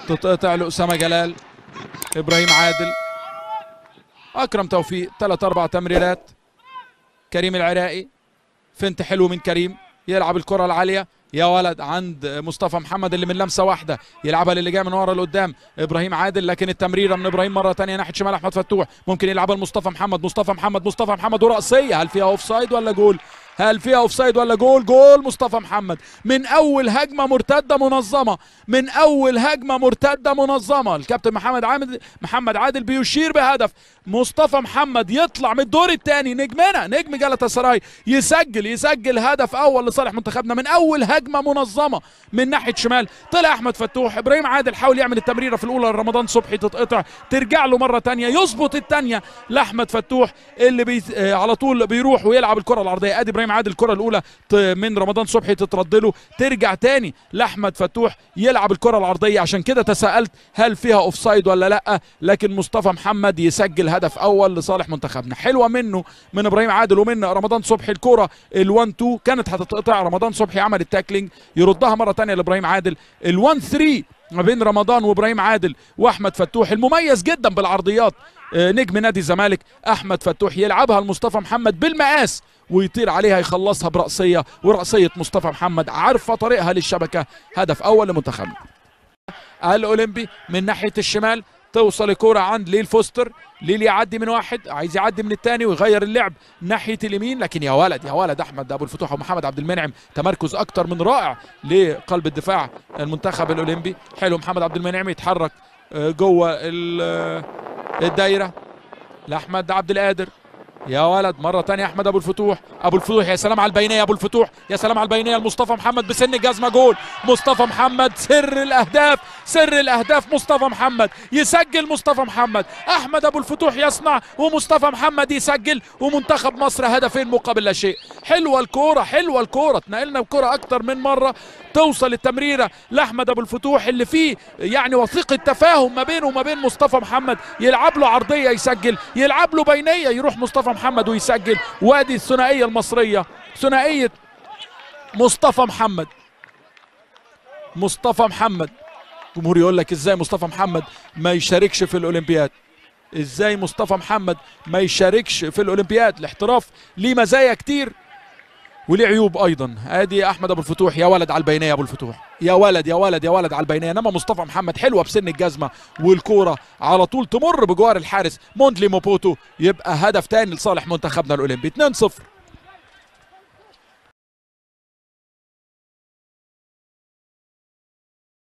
تتقطع لأسامة جلال، إبراهيم عادل، أكرم توفيق، 3-4 تمريرات. كريم العراقي، فنت حلو من كريم، يلعب الكرة العالية يا ولد عند مصطفى محمد اللي من لمسه واحده يلعبها للي جاي من ورا لقدام ابراهيم عادل، لكن التمريره من ابراهيم مره ثانيه ناحيه شمال احمد فتوح، ممكن يلعبها لمصطفى محمد. مصطفى محمد ورأسيه، هل فيها اوف سايد ولا جول؟ هل فيها اوف سايد ولا جول؟ جول مصطفى محمد من اول هجمه مرتده منظمه، من اول هجمه مرتده منظمه. الكابتن محمد عادل بيشير بهدف. مصطفى محمد يطلع من الدور الثاني، نجمنا نجم جلطة سراي يسجل هدف اول لصالح منتخبنا من اول هجمه منظمه من ناحيه شمال. طلع احمد فتوح، ابراهيم عادل حاول يعمل التمريره في الاولى لرمضان صبحي تتقطع، ترجع له مره ثانيه يظبط الثانيه لاحمد فتوح اللي على طول بيروح ويلعب الكره العرضيه. ادي ابراهيم عادل الكره الاولى من رمضان صبحي تترد له، ترجع ثاني لاحمد فتوح يلعب الكره العرضيه. عشان كده تساءلت هل فيها اوف سايد ولا لا، لكن مصطفى محمد يسجل هدف اول لصالح منتخبنا. حلوه منه من ابراهيم عادل ومن رمضان صبحي. الكره ال1-2 كانت هتتقطع، رمضان صبحي عمل التاكلينج يردها مره ثانيه لابراهيم عادل. ال1-3 ما بين رمضان وابراهيم عادل واحمد فتوح، المميز جدا بالعرضيات نجم نادي الزمالك احمد فتوح يلعبها لمصطفى محمد بالمقاس ويطير عليها يخلصها برأسيه، ورأسيه مصطفى محمد عارفه طريقها للشبكه. هدف اول لمنتخبنا. الاولمبي من ناحيه الشمال، توصل الكرة عند ليل فوستر، ليل يعدي من واحد عايز يعدي من الثاني ويغير اللعب ناحيه اليمين، لكن يا ولد احمد ابو الفتوح ومحمد عبد المنعم تمركز اكتر من رائع لقلب الدفاع المنتخب الاولمبي. حلو محمد عبد المنعم يتحرك جوه الدايره لاحمد عبد القادر، يا ولد مره ثانيه احمد ابو الفتوح يا سلام على البينيه ابو الفتوح، يا سلام على البينيه لمصطفى محمد بسن الجزمه. جول مصطفى محمد، سر الاهداف مصطفى محمد يسجل. مصطفى محمد، احمد ابو الفتوح يصنع ومصطفى محمد يسجل، ومنتخب مصر هدفين مقابل لا شيء. حلوه الكوره اتنقلنا الكوره اكتر من مره، توصل التمريره لاحمد ابو الفتوح اللي فيه يعني وثيقه تفاهم ما بينه وما بين مصطفى محمد، يلعب له عرضيه يسجل، يلعب له بينيه يروح مصطفى محمد ويسجل. وادي الثنائيه المصريه، ثنائيه مصطفى محمد. جمهور يقول لك ازاي مصطفى محمد ما يشاركش في الاولمبياد، ازاي مصطفى محمد ما يشاركش في الاولمبياد؟ الاحتراف ليه مزايا كتير وليه عيوب ايضا. ادي احمد ابو الفتوح، يا ولد على البينيه يا ابو الفتوح، يا ولد على البينيه. انما مصطفى محمد حلوه بسن الجزمه، والكوره على طول تمر بجوار الحارس موندلي موبوتو، يبقى هدف ثاني لصالح منتخبنا الاولمبي. 2-0.